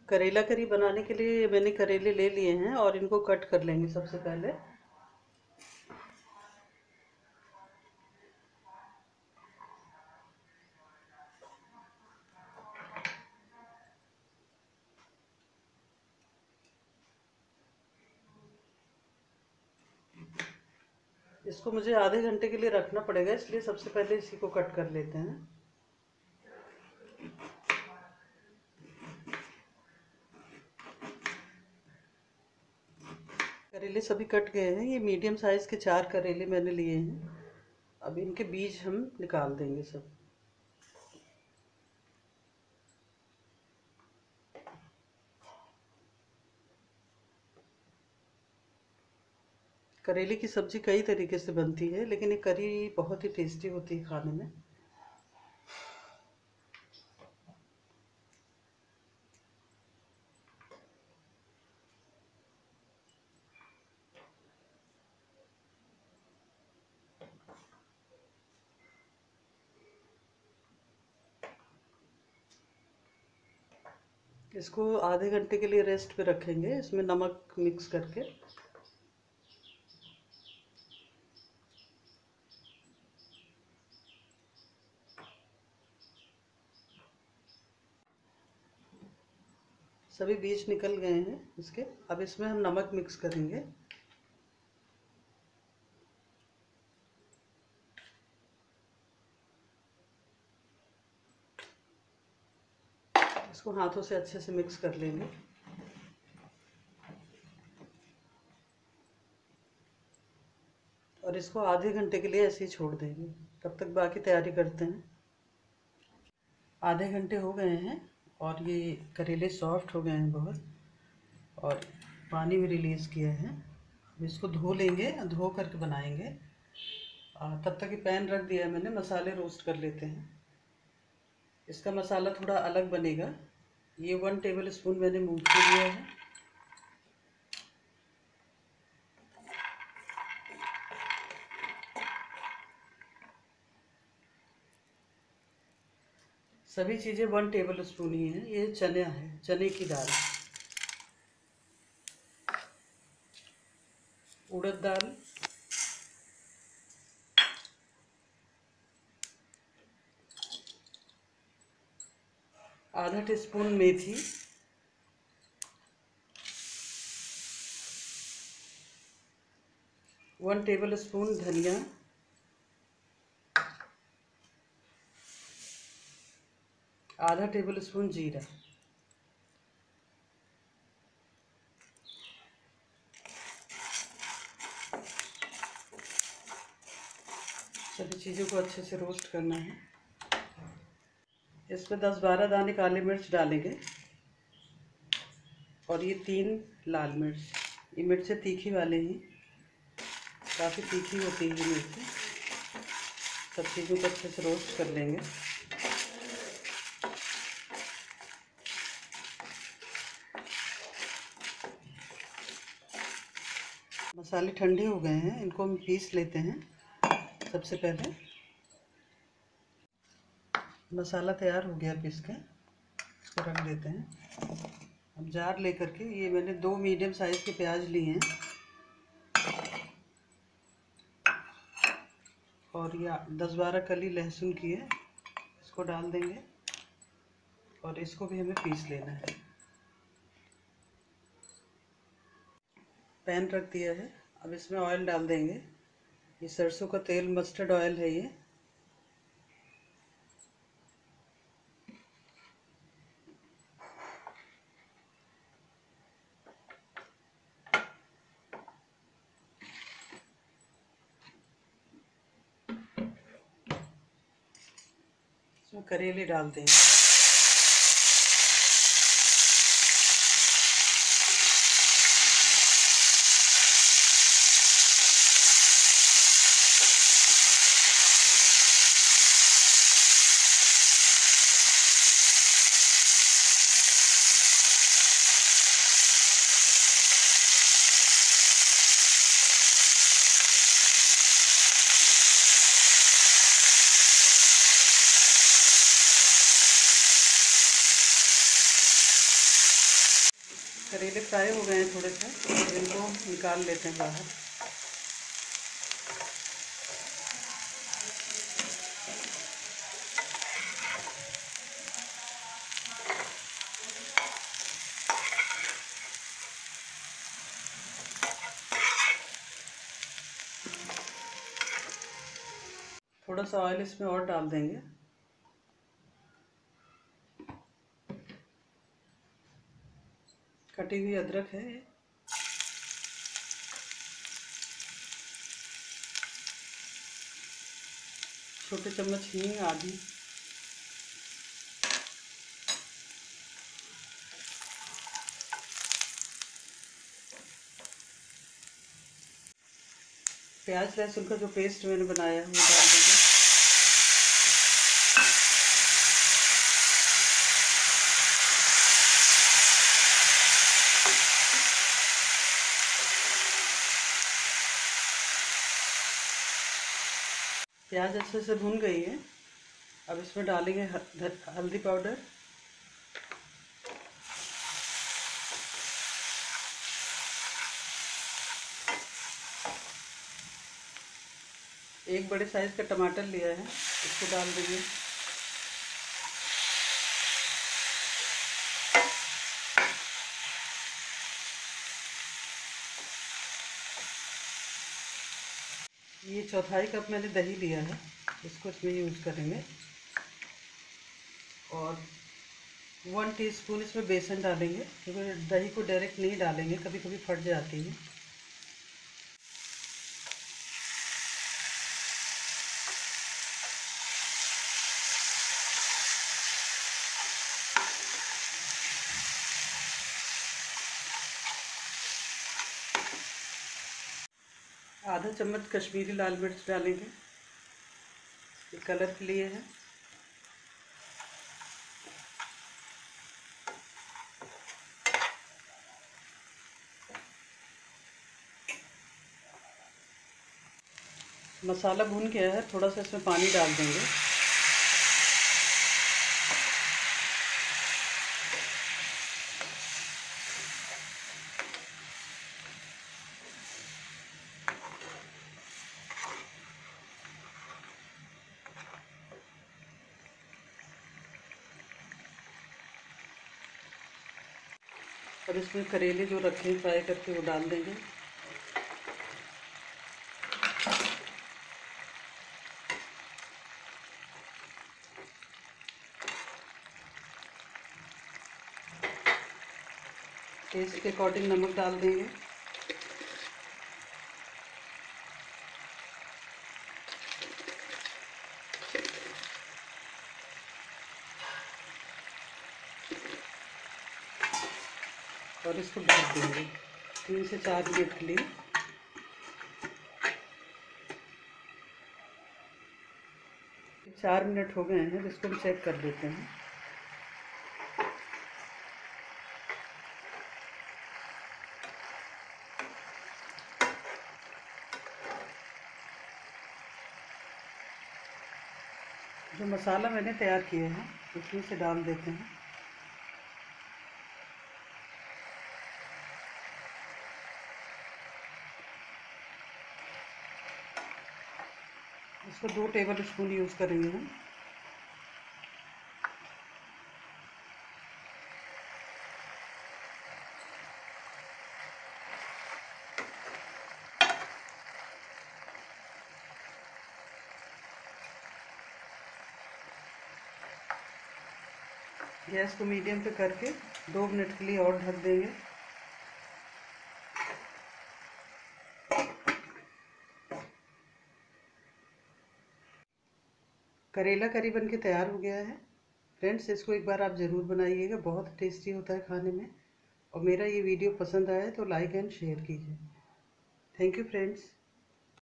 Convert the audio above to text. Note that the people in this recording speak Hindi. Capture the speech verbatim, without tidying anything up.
करेला करी बनाने के लिए मैंने करेले ले लिए हैं और इनको कट कर लेंगे सबसे पहले। इसको मुझे आधे घंटे के लिए रखना पड़ेगा, इसलिए सबसे पहले इसी को कट कर लेते हैं। करेले सभी कट गए हैं। ये मीडियम साइज़ के चार करेले मैंने लिए हैं। अब इनके बीज हम निकाल देंगे सब। करेले की सब्ज़ी कई तरीके से बनती है, लेकिन ये करी बहुत ही टेस्टी होती है खाने में। इसको आधे घंटे के लिए रेस्ट पे रखेंगे, इसमें नमक मिक्स करके। सभी बीज निकल गए हैं इसके। अब इसमें हम नमक मिक्स करेंगे। इसको हाथों से अच्छे से मिक्स कर लेंगे। और इसको आधे घंटे के लिए ऐसे ही छोड़ देंगे। तब तक बाकी तैयारी करते हैं। आधे घंटे हो गए हैं और ये करेले सॉफ्ट हो गए हैं बहुत, और पानी भी रिलीज़ किया है। अब इसको धो लेंगे, धो करके बनाएंगे। तब तक ये पैन रख दिया है मैंने, मसाले रोस्ट कर लेते हैं। इसका मसाला थोड़ा अलग बनेगा। ये वन टेबल स्पून मैंने मूंगफली लिया है। सभी चीज़ें वन टेबल स्पून ही हैं। ये चने है, चने की दाल, उड़द दाल, आधा टीस्पून मेथी, वन टेबल स्पून धनिया, आधा टेबल स्पून जीरा। सभी चीज़ों को अच्छे से रोस्ट करना है। इसमें दस बारह दाने काली मिर्च डालेंगे और ये तीन लाल मिर्च। ये मिर्चें तीखी वाले हैं, काफ़ी तीखी होती है ये मिर्चें। सब चीज़ों को अच्छे से रोस्ट कर लेंगे। मसाले ठंडे हो गए हैं, इनको हम पीस लेते हैं। सबसे पहले मसाला तैयार हो गया पीस के, इसको रख देते हैं। अब जार लेकर के, ये मैंने दो मीडियम साइज़ के प्याज लिए हैं और या दस बारह कली लहसुन की है, इसको डाल देंगे और इसको भी हमें पीस लेना है। पैन रख दिया है, अब इसमें ऑयल डाल देंगे। ये सरसों का तेल, मस्टर्ड ऑयल है ये। इसमें करेले डाल देंगे। करेले फ्राई हो गए हैं थोड़े से, तो इनको निकाल लेते हैं बाहर। थोड़ा सा ऑयल इसमें और डाल देंगे। कटी हुई अदरक है ये। छोटे चम्मच हींग आधी। प्याज लहसुन का जो पेस्ट मैंने बनाया है वो डाल देंगे। प्याज अच्छे से भुन गई है। अब इसमें डालेंगे हल्दी पाउडर, एक बड़े साइज का टमाटर लिया है, इसको डाल देंगे। ये चौथाई कप मैंने दही लिया है, इसको इसमें यूज़ करेंगे। और वन टीस्पून इसमें बेसन डालेंगे, क्योंकि दही को डायरेक्ट नहीं डालेंगे, कभी कभी फट जाती है। आधा चम्मच कश्मीरी लाल मिर्च डालेंगे, ये कलर के लिए है। मसाला भून गया है, थोड़ा सा इसमें पानी डाल देंगे। और इसमें करेले जो रखे हैं फ्राई करके वो डाल देंगे। टेस्ट के अकॉर्डिंग नमक डाल देंगे। और इसको ढक देंगे तीन से चार मिनट के लिए। चार मिनट हो गए हैं, इसको भी चेक कर देते हैं। जो मसाला मैंने तैयार किया है उसमें से डाल देते हैं। इसको दो टेबल स्पून यूज़ करेंगे हम। गैस को मीडियम पे करके दो मिनट के लिए और ढक देंगे। करेला करी बन के तैयार हो गया है। फ्रेंड्स, इसको एक बार आप ज़रूर बनाइएगा, बहुत टेस्टी होता है खाने में। और मेरा ये वीडियो पसंद आया तो लाइक एंड शेयर कीजिए। Thank you friends.